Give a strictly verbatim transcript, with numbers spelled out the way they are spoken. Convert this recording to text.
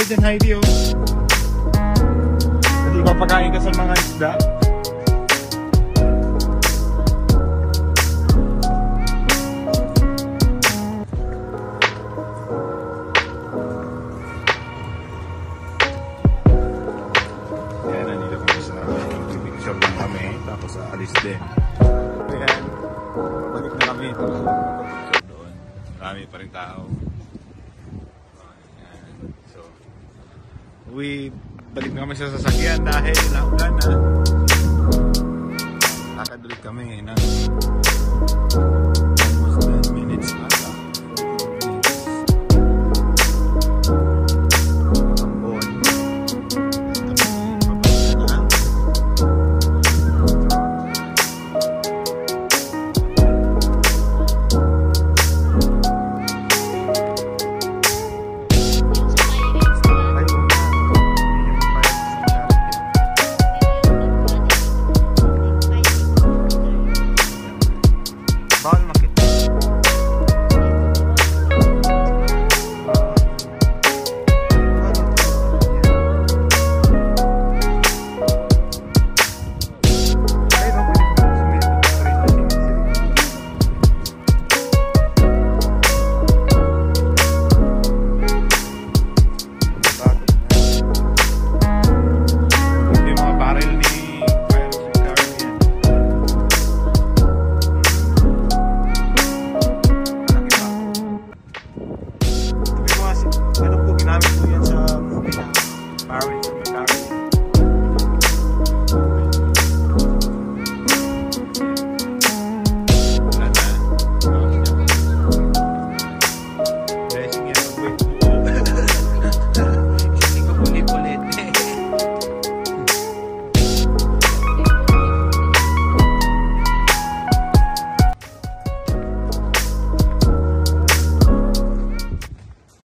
dyan, Heidi, oh. Hindi ba pagkain ka sa mga isda? Ayan, nandito kami sa picture lang kami, tapos aalis din. Ayan, balik na kami ito. Doon, marami pa rin tao. So, uwi, balik na kami sa sasakyan dahil laulan na. Lakad ulit kami ng almost ten minutes na.